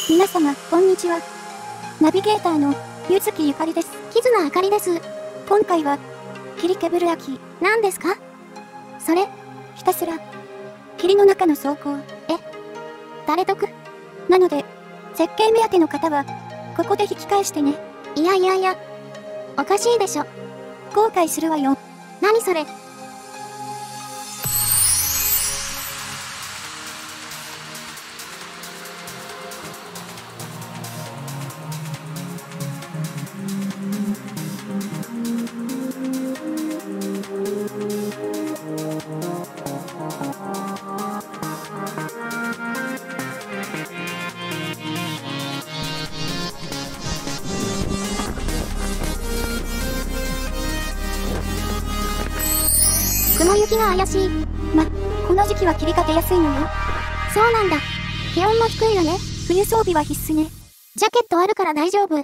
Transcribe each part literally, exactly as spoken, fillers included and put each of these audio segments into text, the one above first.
皆様、こんにちは。ナビゲーターの、ゆずきゆかりです。 キズナあかりです。 今回は、霧けぶる秋。 何ですか？それ、 ひたすら、霧の中の走行。 え、誰得？ なので、絶景目当ての方は、ここで引き返してね。 いやいやいや、おかしいでしょ。 後悔するわよ。 何それ？雲行きが怪しい。 ま、この時期は霧が出やすいのよ。 そうなんだ。気温も低いよね。 冬装備は必須ね。 ジャケットあるから大丈夫。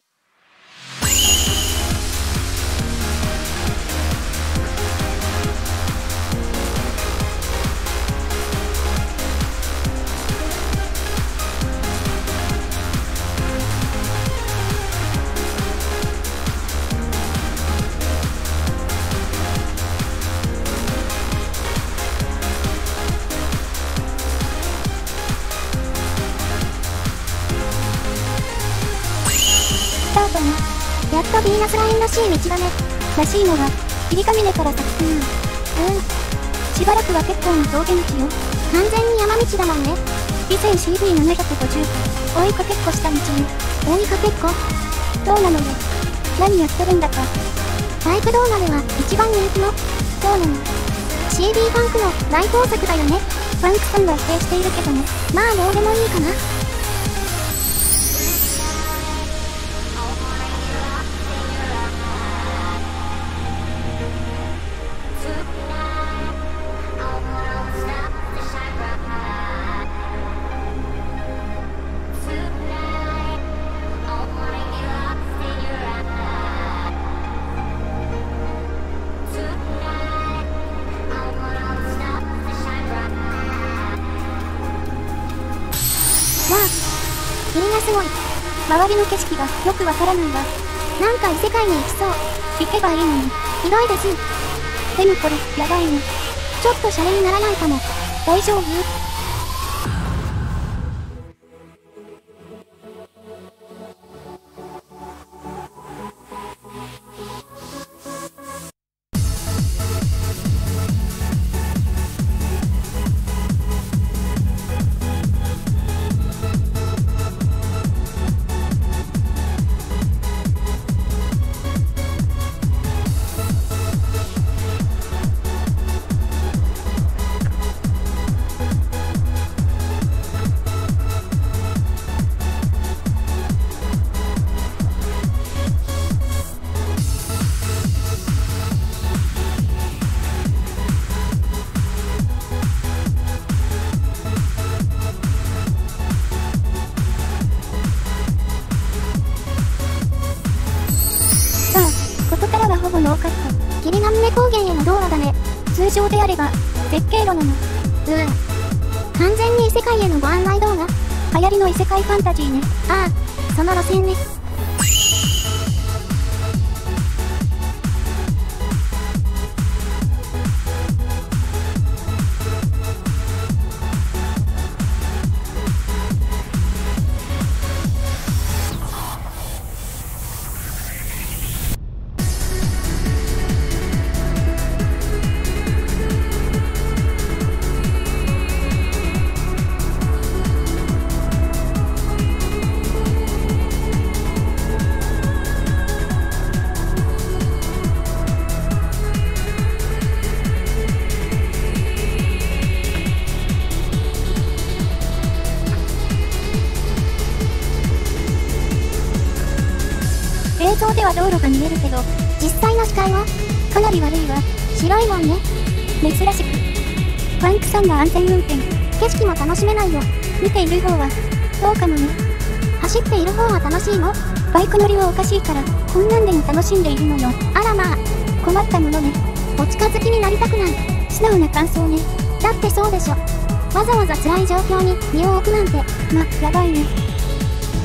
スタートね。 やっとヴィーナスラインらしい道だね。 らしいのは、霧ヶ峰から先。うん。 うん。 しばらくは結構な峠道よ。 完全に山道だもんね。 以前 シーブイななひゃくごじゅう、追いかけっこした道ね。 追いかけっこ？ どうなのよ。何やってるんだか。 バイク動画では一番人気の、 そうなの。 シービー ファンクの大工作だよね。 ファンクさんは否定しているけどね。 まあどうでもいいかな。わあ、霧がすごい。 周りの景色がよくわからないわ。 なんか異世界に行きそう。 行けばいいのに。 ひどいです。 でもこれ、やばいね。 ちょっとシャレにならないかも。 大丈夫？ここからはほぼノーカット。 霧ヶ峰高原への道路だね。 通常であれば、絶景路なの。 うん。完全に異世界へのご案内動画？ 流行りの異世界ファンタジーね。 ああ、その路線ね。 映像では道路が見えるけど、 実際の視界はかなり悪いわ。 白いもんね。 珍しく。ファンクさんが安全運転。 景色も楽しめないよ。 見ている方は、どうかもね。 走っている方は楽しいの？ バイク乗りはおかしいから、こんなんでも楽しんでいるのよ。 あらまあ、 困ったものね。 お近づきになりたくない。 素直な感想ね。 だってそうでしょ。わざわざ辛い状況に身を置くなんて。 ま、やばいね。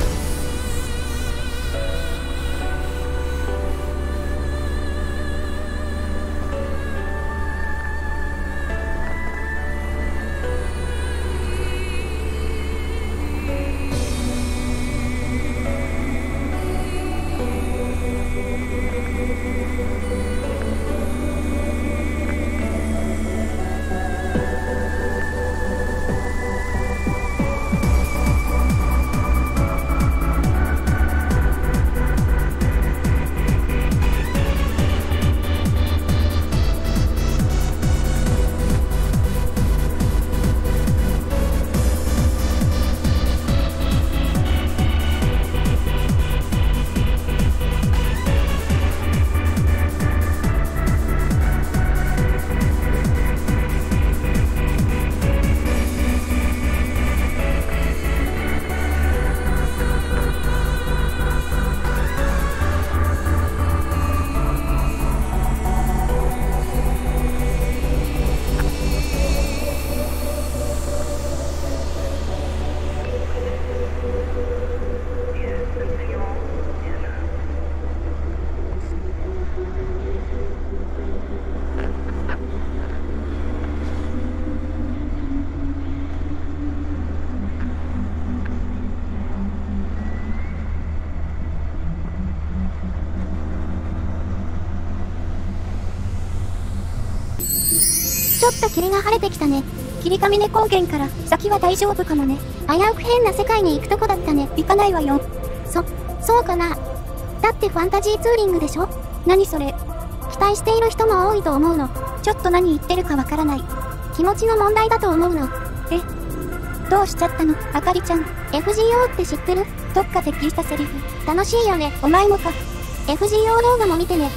ちょっと霧が晴れてきたね。 霧ヶ峰高原から先は大丈夫かもね。 危うく変な世界に行くとこだったね。 行かないわよ。 そ、そうかな。だってファンタジーツーリングでしょ？ 何それ。 期待している人も多いと思うの。 ちょっと何言ってるかわからない。 気持ちの問題だと思うの。 え？どうしちゃったの、あかりちゃん。 エフジーオー って知ってる？ どっかで聞いたセリフ。 楽しいよね。 お前もか。 エフジーオー 動画も見てね。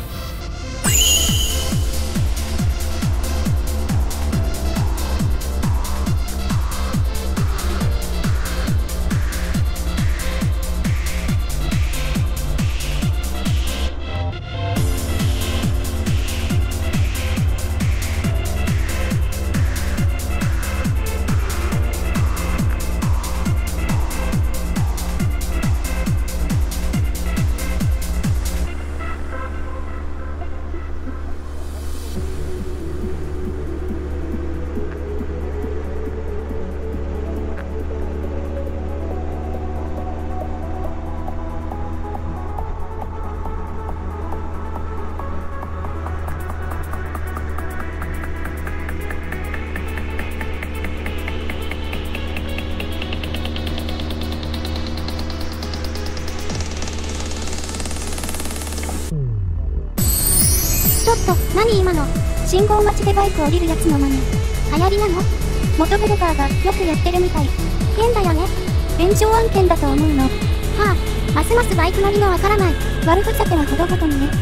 ちょっと、何今の？ 信号待ちでバイク降りるやつの真似。 流行りなの？ 元ブロガーがよくやってるみたい。 変だよね。 炎上案件だと思うの。はあ、ますますバイク乗りがわからない。 悪ふざけはほどほどにね。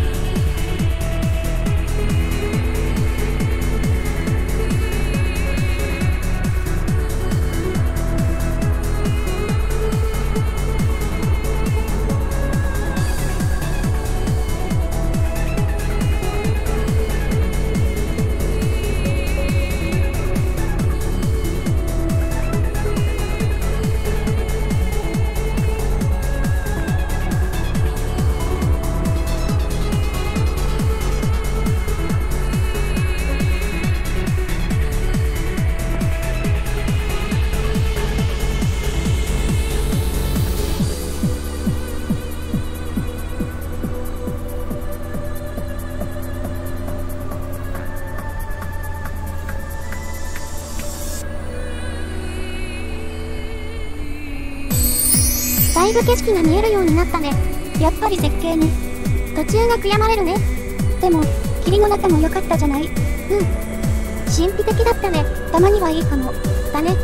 だいぶ景色が見えるようになったね。 やっぱり絶景ね。 途中が悔やまれるね。 でも、霧の中も良かったじゃない？うん。 神秘的だったね。 たまにはいいかも。 だね。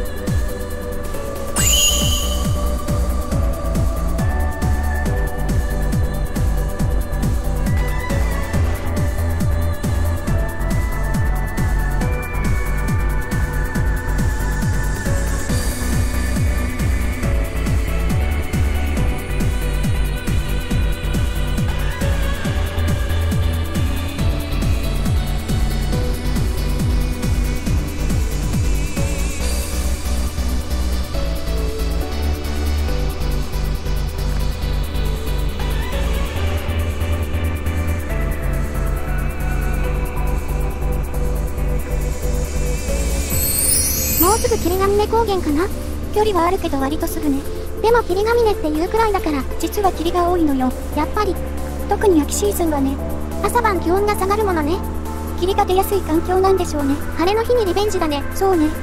もうすぐ霧ヶ峰高原かな？ 距離はあるけど割とすぐね。 でも霧ヶ峰っていうくらいだから、 実は霧が多いのよ。 やっぱり。 特に秋シーズンはね。 朝晩気温が下がるものね。 霧が出やすい環境なんでしょうね。 晴れの日にリベンジだね。 そうね。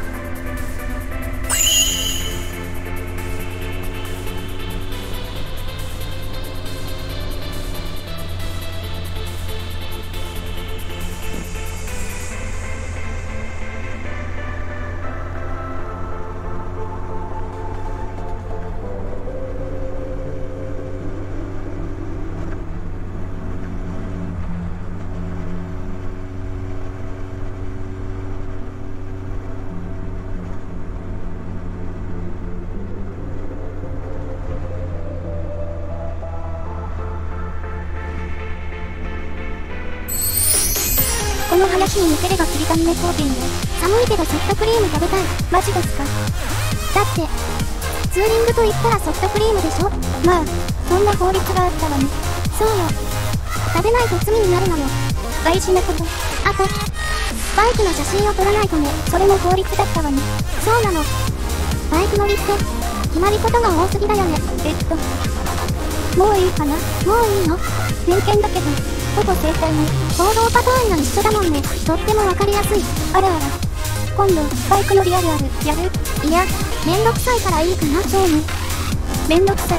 この林に抜ければ霧ヶ峰高原よ。 寒いけどソフトクリーム食べたい。 マジですか？ だって、ツーリングと言ったらソフトクリームでしょ？ まあ、そんな法律があったわね。 そうよ。食べないと罪になるのよ。 大事なこと。 あと、バイクの写真を撮らないとね。 それも法律だったわね。 そうなの。バイク乗りって、決まり事が多すぎだよね。 えっと、もういいかな？ もういいの？ 偏見だけど、 ほぼ正解ね。行動パターンが一緒だもんね。とってもわかりやすい。 あらあら。今度、バイクのリアルある、やる？ いや、めんどくさいからいいかな、そうね。 めんどくさい。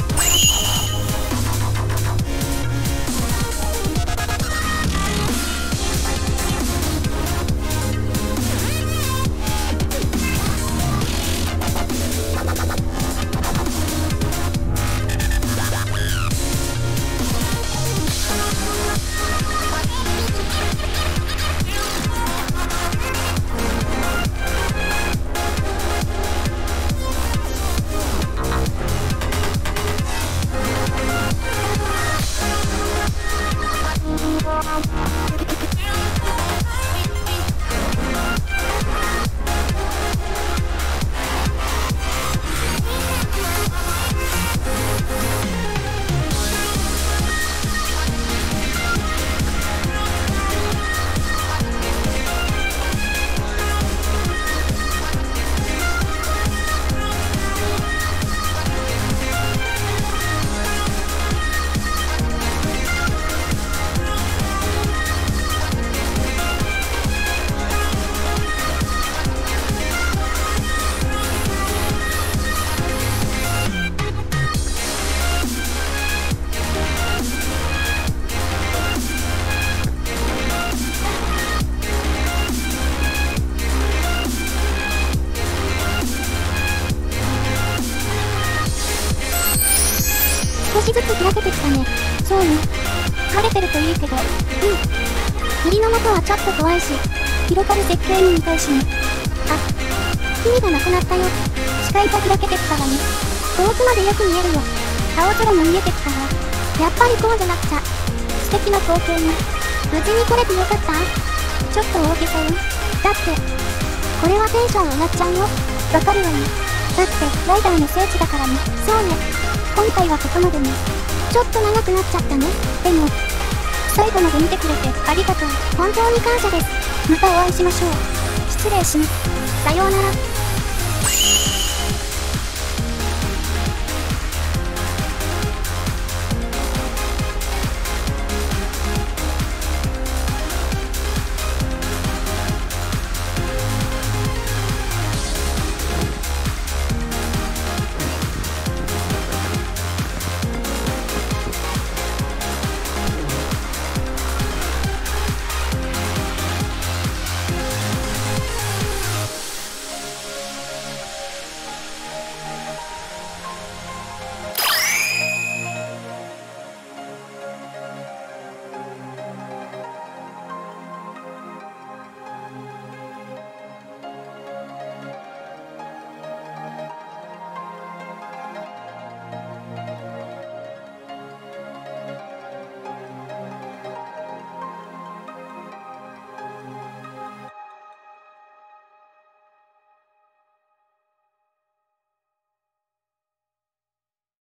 少しずつ開けてきたね。そうね。 晴れてるといいけど。うん。 霧の中はちょっと怖いし。 広がる絶景に見たいしね。 あ、霧がなくなったよ。 視界が開けてきたわね。 遠くまでよく見えるよ。 青空も見えてきたわ。 やっぱりこうじゃなくちゃ。 素敵な光景ね。 無事に来れてよかった？ ちょっと大げさよ。 だって、これはテンション上がっちゃうよ。 わかるわね。だって、ライダーの聖地だからね。 そうね。 今回はここまでね。 ちょっと長くなっちゃったね。 でも、最後まで見てくれてありがとう。 本当に感謝です。 またお会いしましょう。失礼します。 さようなら。